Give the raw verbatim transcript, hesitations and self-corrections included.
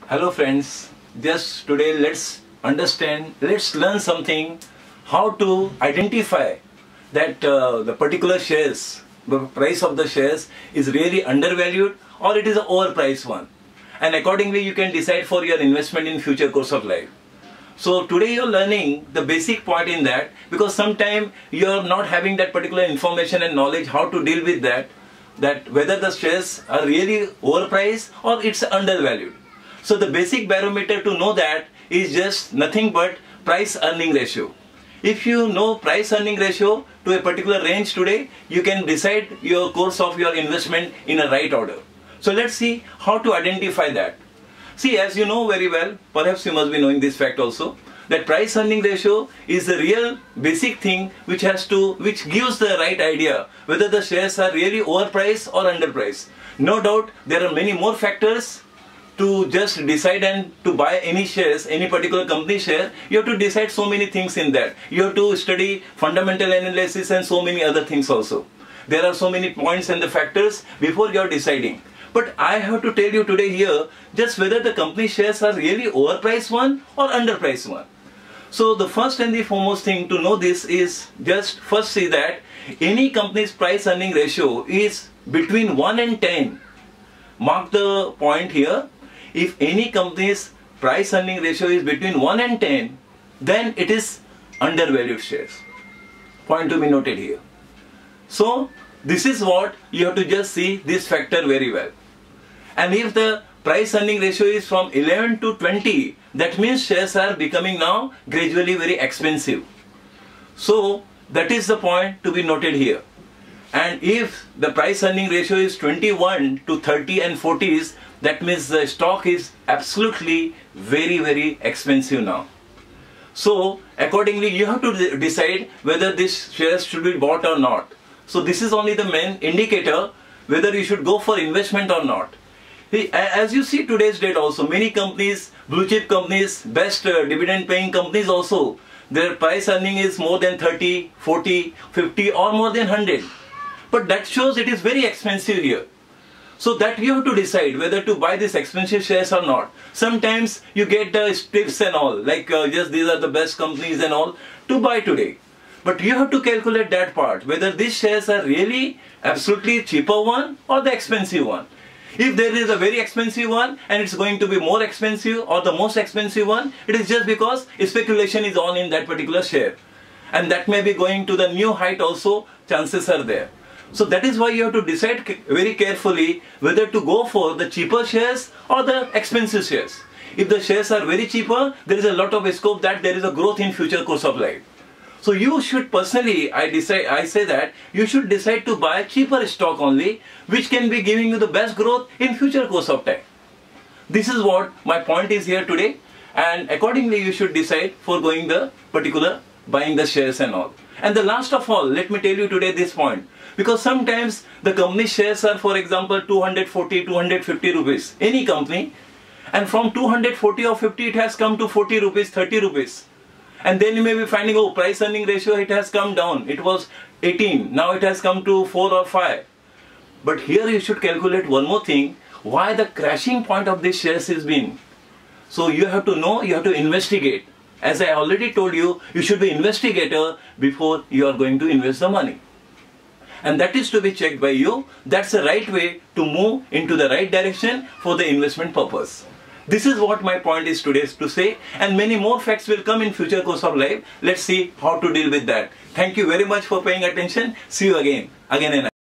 Hello friends, just today let's understand, let's learn something how to identify that uh, the particular shares, the price of the shares is really undervalued or it is an overpriced one, and accordingly you can decide for your investment in future course of life. So today you're learning the basic point in that, because sometimes you're not having that particular information and knowledge how to deal with that, that whether the shares are really overpriced or it's undervalued. So the basic barometer to know that is just nothing but price earning ratio. If you know price earning ratio to a particular range today, you can decide your course of your investment in a right order. So let's see how to identify that. See, as you know very well, perhaps you must be knowing this fact also, that price earning ratio is the real basic thing which has to, which gives the right idea whether the shares are really overpriced or underpriced. No doubt there are many more factors to just decide and to buy any shares, any particular company share. You have to decide so many things in that. You have to study fundamental analysis and so many other things also. There are so many points and the factors before you are deciding. But I have to tell you today here just whether the company shares are really overpriced one or underpriced one. So the first and the foremost thing to know this is just first see that any company's price earning ratio is between one and ten. Mark the point here. If any company's price earning ratio is between one and ten, then it is undervalued shares. Point to be noted here. So this is what you have to just see this factor very well. And if the price earning ratio is from eleven to twenty, that means shares are becoming now gradually very expensive. So that is the point to be noted here. And if the price earning ratio is twenty-one to thirty and forties, that means the stock is absolutely very very expensive now. So accordingly you have to decide whether this shares should be bought or not. So this is only the main indicator whether you should go for investment or not. As you see today's date also, many companies, blue chip companies, best uh, dividend paying companies also, their price earning is more than thirty, forty, fifty or more than one hundred. But that shows it is very expensive here. So that you have to decide whether to buy these expensive shares or not. Sometimes you get the tips and all, like uh, just these are the best companies and all to buy today. But you have to calculate that part, whether these shares are really absolutely cheaper one or the expensive one. If there is a very expensive one and it's going to be more expensive or the most expensive one, it is just because speculation is on in that particular share. And that may be going to the new height also, chances are there. So that is why you have to decide very carefully whether to go for the cheaper shares or the expensive shares. If the shares are very cheaper, there is a lot of scope that there is a growth in future course of life. So you should personally, I decide, I say that you should decide to buy cheaper stock only, which can be giving you the best growth in future course of time. This is what my point is here today, and accordingly you should decide for going the particular buying the shares and all. And the last of all, let me tell you today this point, because sometimes the company shares are, for example, two hundred forty, two hundred fifty rupees, any company, and from two hundred forty or fifty it has come to forty rupees, thirty rupees. And then you may be finding, oh, price earning ratio, it has come down. It was eighteen, now it has come to four or five. But here you should calculate one more thing, why the crashing point of these shares has been. So you have to know, you have to investigate. As I already told you, you should be investigator before you are going to invest the money. And that is to be checked by you. That's the right way to move into the right direction for the investment purpose. This is what my point is today to say, and many more facts will come in future course of life. Let's see how to deal with that. Thank you very much for paying attention. See you again, again and again.